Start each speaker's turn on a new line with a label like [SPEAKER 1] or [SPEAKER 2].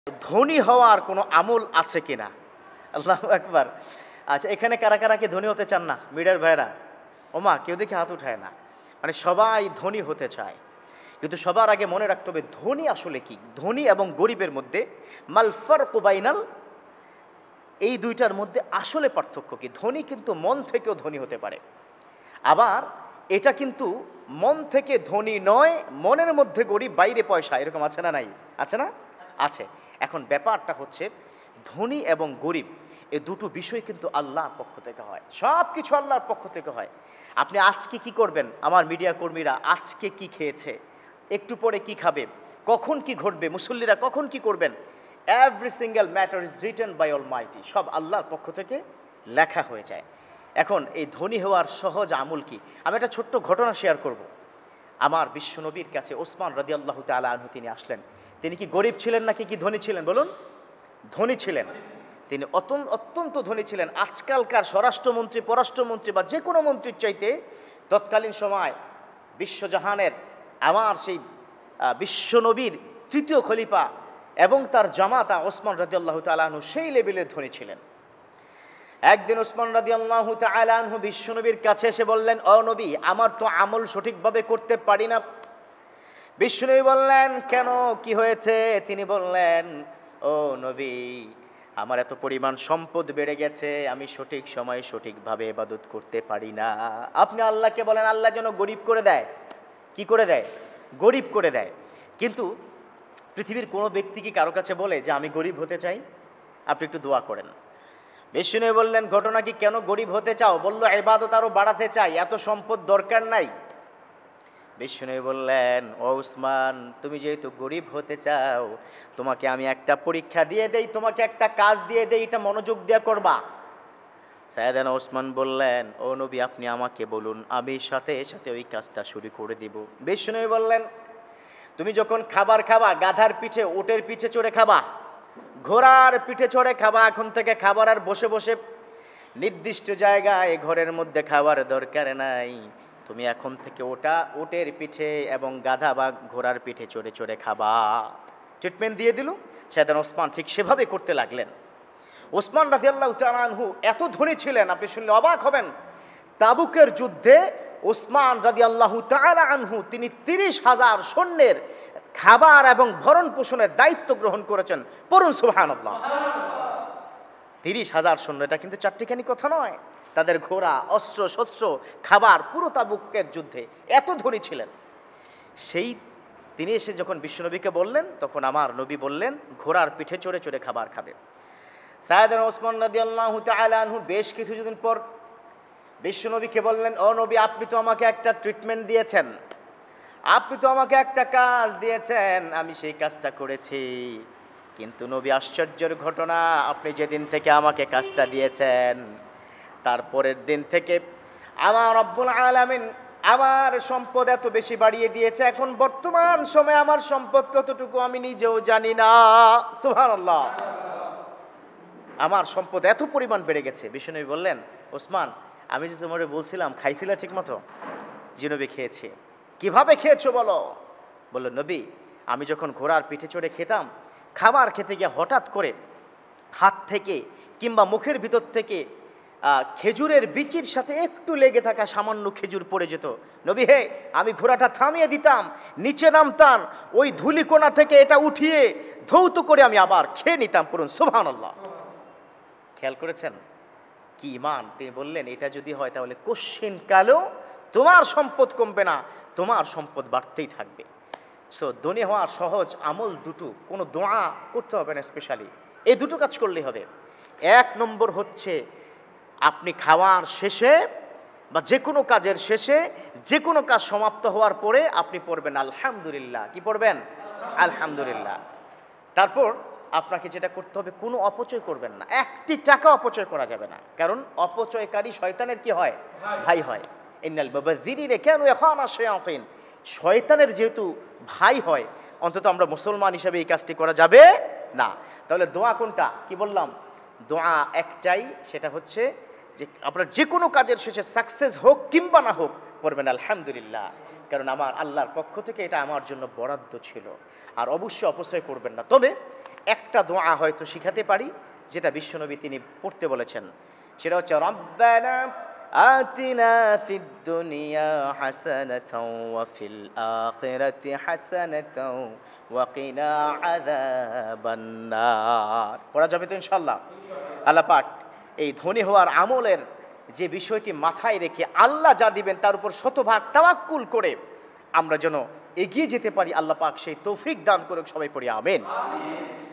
[SPEAKER 1] ধনী হওয়ার কোনো আমল আছে কিনা? আল্লাহু আকবার। আচ্ছা, এখানে কারা কারা কি ধনী হতে চান না? মিডিয়ার ভাইরা, ওমা কেউ দেখে হাত উঠায় না। মানে সবাই ধনী হতে চায়, কিন্তু সবার আগে মনে রাখতে হবে ধনী আসলে কি। ধনী এবং গরিবের মধ্যে মাল ফারকু বাইনাল, এই দুইটার মধ্যে আসলে পার্থক্য কি? ধনী কিন্তু মন থেকেও ধনী হতে পারে, আবার এটা কিন্তু মন থেকে ধনী নয়, মনের মধ্যে গরিব বাইরে পয়সা, এরকম আছে না নাই? আছে না? আছে। এখন ব্যাপারটা হচ্ছে ধনী এবং গরিব এ দুটো বিষয় কিন্তু আল্লাহর পক্ষ থেকে হয়, সব কিছু আল্লাহর পক্ষ থেকে হয়। আপনি আজকে কি করবেন, আমার মিডিয়া কর্মীরা আজকে কি খেয়েছে, একটু পরে কি খাবে, কখন কি ঘটবে, মুসল্লিরা কখন কি করবেন, every single matter is written by almighty, সব আল্লাহর পক্ষ থেকে লেখা হয়ে যায়। এখন এই ধনী হওয়ার সহজ আমল কি? আমি একটা ছোট্ট ঘটনা শেয়ার করব। আমার বিশ্বনবীর কাছে ওসমান রাদিয়াল্লাহু তাআলা আনহু তিনি আসলেন। তিনি কি গরিব ছিলেন নাকি কি ধনী ছিলেন বলুন? ধনী ছিলেন। তিনি অত্যন্ত ধনী ছিলেন। আজকালকার স্বরাষ্ট্রমন্ত্রী, পররাষ্ট্রমন্ত্রী বা যে কোনো মন্ত্রীর চাইতে তৎকালীন সময় বিশ্বজাহানের আমার সেই বিশ্বনবীর তৃতীয় খলিফা এবং তার জামাতা ওসমান রাদিয়াল্লাহু তাআলা আনহু সেই লেভেলের ধনী ছিলেন। একদিন ওসমান রাদিয়াল্লাহু তাআলা আনহু বিশ্বনবীর কাছে এসে বললেন, ও নবী, আমার তো আমল সঠিকভাবে করতে পারি না। বিশ্বনবী বললেন, কেন, কি হয়েছে? তিনি বললেন, ও নবী, আমার এত পরিমাণ সম্পদ বেড়ে গেছে, আমি সঠিক সময়ে সঠিকভাবে ইবাদত করতে পারি না। আপনি আল্লাহকে বলেন আল্লাহ যেন গরিব করে দেয়। কি করে দেয়? গরিব করে দেয়। কিন্তু পৃথিবীর কোনো ব্যক্তি কি কারো কাছে বলে যে আমি গরিব হতে চাই? আপনি একটু দোয়া করেন। বিষ্ণু বললেন, ঘটনা কি, কেন গরিব হতে চাও? বলল, ইবাদত আরো বাড়াতে চাই, এত সম্পদ দরকার নাই। বিষ্ণু বললেন, ও উসমান, তুমি যেহেতু গরিব হতে চাও, তোমাকে আমি একটা পরীক্ষা দিয়ে দেই, তোমাকে একটা কাজ দিয়ে দেই, এটা মনোযোগ দিয়ে করবা। সাইয়েদনা ওসমান বললেন, ও নবী, আপনি আমাকে বলুন, আমি সাথে সাথে ওই কাজটা শুরু করে দিব। বিষ্ণু বললেন, তুমি যখন খাবার খাবা, গাধার পিঠে, উটের পিঠে চড়ে খাবা, ঘোড়ার পিঠে চড়ে খাবা। এখন থেকে খাবার আর বসে বসে নির্দিষ্ট জায়গায় ঘরের মধ্যে খাবার দরকার নাই। তুমি এখন থেকে উটের পিঠে এবং গাধা বা ঘোড়ার পিঠে চড়ে চড়ে খাবা। ট্রিটমেন্ট দিয়ে দিল। সাইয়েদনা ওসমান ঠিক সেভাবে করতে লাগলেন। ওসমান রাদিয়াল্লাহু তাআলা আনহু এত ধনী ছিলেন, আপনি শুনলে অবাক হবেন। তাবুকের যুদ্ধে ওসমান রাদিয়াল্লাহু তাআলা আনহু তিনি ৩০,০০০ সৈন্যের খাবার এবং ভরণ পোষণের দায়িত্ব গ্রহণ করেছেন। পড়ুন সুবহানাল্লাহ। ৩০,০০০ সৈন্য, এটা কিন্তু চারটিখানি কথা নয়। তাদের ঘোড়া, অস্ত্র শস্ত্র, খাবার, পুরো তাবুকের যুদ্ধে এত ধনী ছিলেন। সেই তিনি এসে যখন বিশ্বনবীকে বললেন, তখন আমার নবী বললেন ঘোড়ার পিঠে চড়ে চড়ে খাবার খাবে। সাইয়েদনা ওসমান রাদিয়াল্লাহু তাআলা আনহু বেশ কিছুদিন পর বিশ্বনবীকে বললেন, ও নবী, আপনি তো আমাকে একটা ট্রিটমেন্ট দিয়েছেন, আপনি তো আমাকে একটা কাজ দিয়েছেন, আমি সেই কাজটা করেছি। কিন্তু নবী, আশ্চর্যের ঘটনা, আপনি যেদিন থেকে আমাকে কাজটা দিয়েছেন, তারপরের দিন থেকে আমার রব্বুল আলামিন আমার সম্পদ এত বেশি বাড়িয়ে দিয়েছে, এখন বর্তমান সময়ে আমার সম্পদ কতটুকু আমি নিজেও জানি না। সুবহানাল্লাহ। আমার সম্পদ এত পরিমাণ বেড়ে গেছে। বিশ্বনবী বললেন, ওসমান, আমি যে তোমারে বলছিলাম খাইছিলা ঠিক মতো? জি নবী, খেয়েছি। কিভাবে খেয়েছো বলো? বলল, নবী, আমি যখন ঘোড়ার পিঠে চড়ে খেতাম, খাবার খেতে গিয়ে হঠাৎ করে হাত থেকে কিংবা মুখের ভিতর থেকে খেজুরের বিচির সাথে একটু লেগে থাকা সামান্য খেজুর পড়ে যেত। নবী হে, আমি ঘোড়াটা থামিয়ে দিতাম, নিচে নামতাম, ওই ধুলিকোনা থেকে এটা উঠিয়ে ধৌত করে আমি আবার খেয়ে নিতাম। পড়ুন সুবহানাল্লাহ। খেয়াল করেছেন কি ইমান? তিনি বললেন, এটা যদি হয় তাহলে কোশ্চিন কালেও তোমার সম্পদ কমবে না, তোমার সম্পদ বাড়তেই থাকবে। সো ধনী হওয়ার সহজ আমল দুটো, কোনো দোয়া করতে হবে না স্পেশালি, এই দুটো কাজ করলেই হবে। এক নম্বর হচ্ছে আপনি খাওয়ার শেষে বা যে কোনো কাজের শেষে, যে কোনো কাজ সমাপ্ত হওয়ার পরে আপনি পড়বেন আলহামদুলিল্লাহ। কি পড়বেন? আলহামদুলিল্লাহ। তারপর আপনাকে যেটা করতে হবে, কোনো অপচয় করবেন না, একটি টাকা অপচয় করা যাবে না, কারণ অপচয়কারী শয়তানের কি হয়? ভাই হয়। ইন্নাল মুবাযযিরিনা কানু ইয়াখানা শায়াতিন, শয়তানের যেহেতু ভাই হয়, অন্তত আমরা মুসলমান হিসেবে এই কাজটি করা যাবে না। তাহলে দোয়া কোনটা? কি বললাম? দোয়া একটাই, সেটা হচ্ছে যে আপনার যে কোনো কাজের শেষে সাকসেস হোক কিংবা না হোক পড়বেন আলহামদুলিল্লাহ, কারণ আমার আল্লাহর পক্ষ থেকে এটা আমার জন্য বরাদ্দ ছিল। আর অবশ্যই অপচয় করবেন না। তবে একটা দোয়া হয়তো শিখাতে পারি, যেটা বিশ্বনবী তিনি পড়তে বলেছেন। সেটা হচ্ছে রব্বানা আতিনা ফিদ দুনিয়া হাসানাতাও ওয়া ফিল আখিরাতি হাসানাতাও ওয়া কিনা আযাবান নার। পড়া যাবে তো ইনশাআল্লাহ? আল্লাহ পাক এই ধনী হওয়ার আমলের যে বিষয়টি মাথায় রেখে আল্লাহ যা দিবেন তার উপর শতভাগ তাওয়াক্কুল করে আমরা যেন এগিয়ে যেতে পারি, আল্লাহ পাক সেই তৌফিক দান করুক। সবাই পড়ি আমিন।